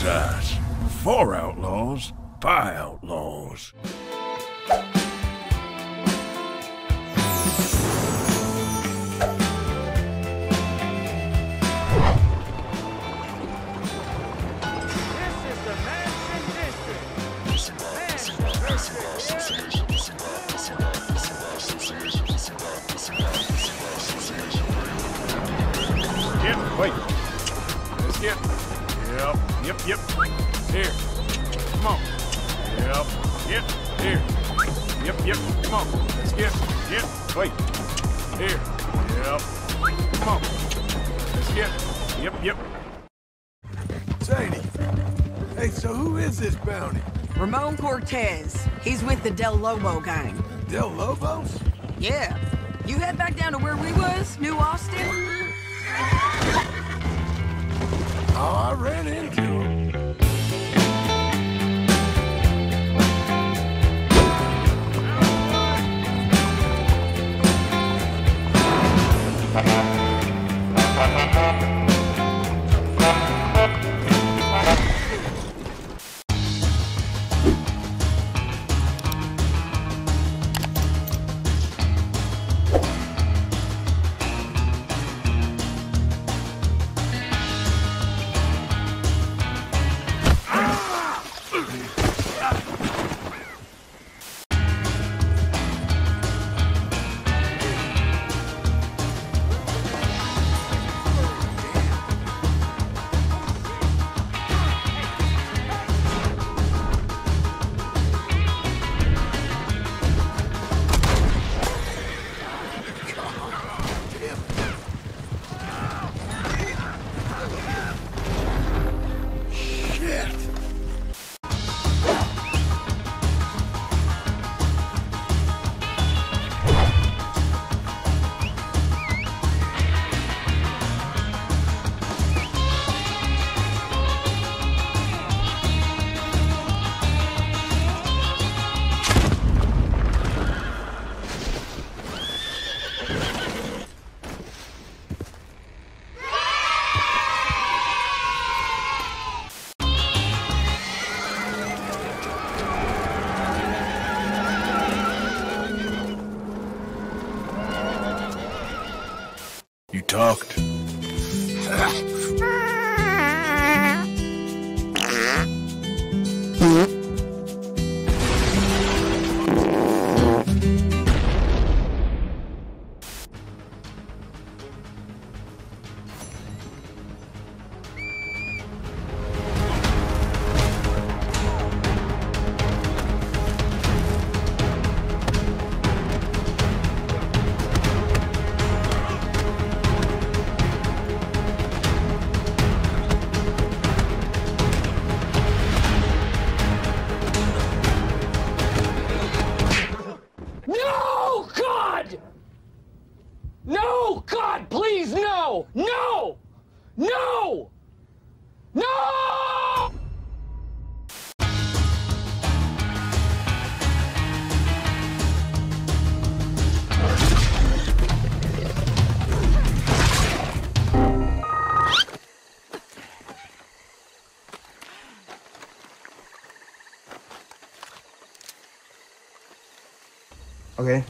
Besides, 4 outlaws, by outlaws. Wait. Let's get. Yep. Here. Come on. Yep. Here. Yep. Come on. Let's get. Wait. Here. Yep. Come on. Let's get. Yep. Sadie. Hey, so who is this bounty? Ramon Cortez. He's with the Del Lobo gang. Del Lobos? Yeah. You head back down to where we was, New Austin? Oh, I ran into him. You talked. No, God! No, God, please, no! No! No! No! Okay,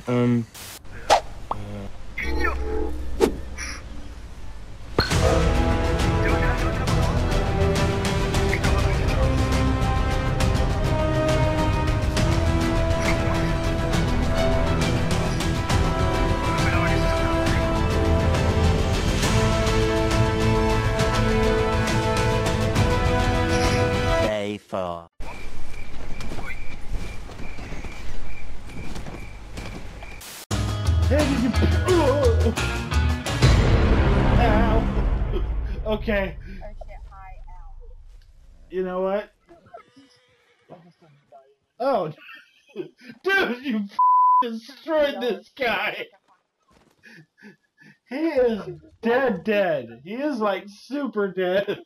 Day 4. Ow. Okay. You know what? Oh, dude, you destroyed this guy. He is dead. He is like super dead.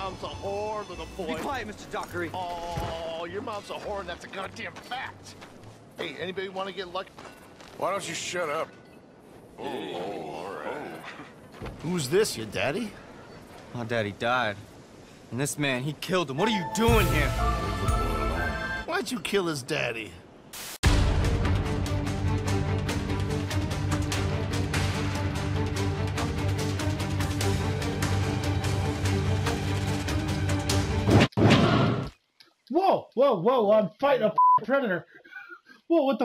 mom's a whore, little boy. Be quiet, Mr. Dockery. Oh, your mom's a whore, and that's a goddamn fact. Hey, anybody want to get lucky? Why don't you shut up? Oh, all right. Who's this, your daddy? My daddy died. And this man, he killed him. What are you doing here? Why'd you kill his daddy? Whoa, whoa, whoa, I'm fighting a predator. Whoa, what the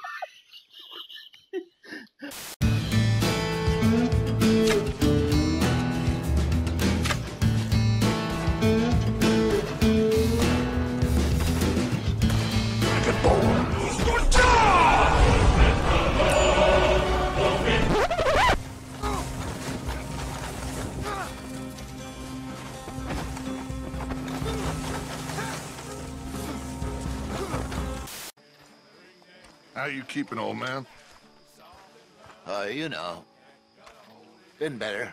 How you keeping, old man? You know. Been better.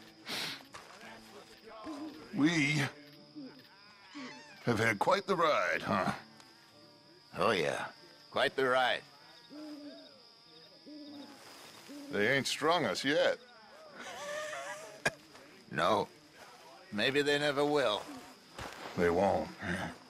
We have had quite the ride, huh? Oh, yeah. Quite the ride. They ain't strung us yet. No. Maybe they never will. They won't.